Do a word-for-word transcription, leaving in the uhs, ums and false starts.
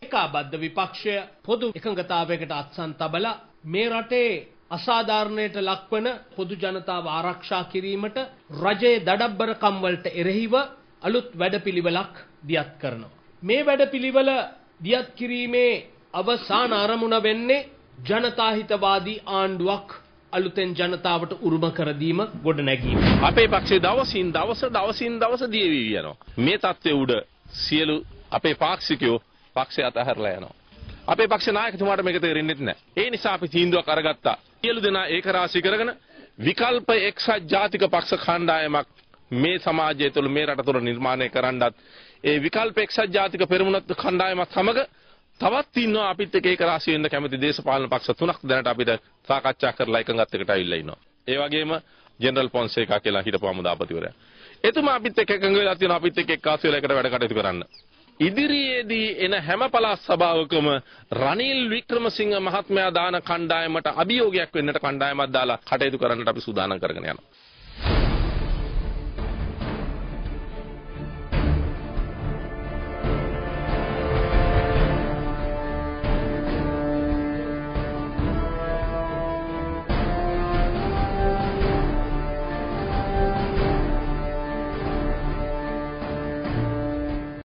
ඒකාබද්ධ විපක්ෂය පොදු එකඟතාවයකට අත්සන් තබලා මේ රටේ අසාධාරණයට ලක්වන පොදු ජනතාව ආරක්ෂා කිරීමට රජයේ දඩබ්බරකම් වලට එරෙහිව අලුත් වැඩපිළිවෙලක් දියත් කරනවා. මේ වැඩපිළිවෙල දියත් කිරීමේ අවසාන අරමුණ වෙන්නේ ජනතා හිතවාදී ආණ්ඩුවක් අලුතෙන් ජනතාවට උරුම කර දීම ගොඩ නැගීම. අපේ පක්ෂයේ දවසින් දවස දවසින් දවස දියවි යනවා. මේ தත්ත්වයේ උඩ සියලු අපේ පාක්ෂිකයෝ පක්ෂය අතහැරලා යනවා. අපේ පක්ෂ නායකතුමාට මේක තේරෙන්නේ නැහැ. ඒ නිසා අපි තීන්දුවක් අරගත්තා. සියලු දෙනා ඒක රාශී කරගෙන විකල්ප එක්සත් ජාතික පක්ෂ කණ්ඩායමක් මේ සමාජය තුළ මේ රට තුළ නිර්මාණය කරන්නත් ඒ විකල්ප එක්සත් ජාතික පෙරමුණ කණ්ඩායමත් සමග තවත් ඉන්නවා අපිත් එක්ක ඒක රාශී වෙන්න කැමති දේශපාලන පක්ෂ තුනක් දැනට අපිට සාකච්ඡා කරලා එකඟත්වයකට අවිල්ලා ඉන්නවා. ඒ වගේම ජෙනරල් පොන්සේකා කියලා හිටපු හමුදාපතිවරයා. එතුමා අපිත් එක්ක එකඟ වෙලා තියෙනවා අපිත් එක්ක එක්කාසු වෙලා එකට වැඩ කටයුතු කරන්න. ඉදිරියේදී එන හැම පළාත් සභාවකම රනිල් වික්‍රමසිංහ මහත්මයා දාන කණ්ඩායමට අභියෝගයක් වෙන්නට කණ්ඩායමක් දාලා කටයුතු කරන්නට අපි සූදානම් කරගෙන යනවා.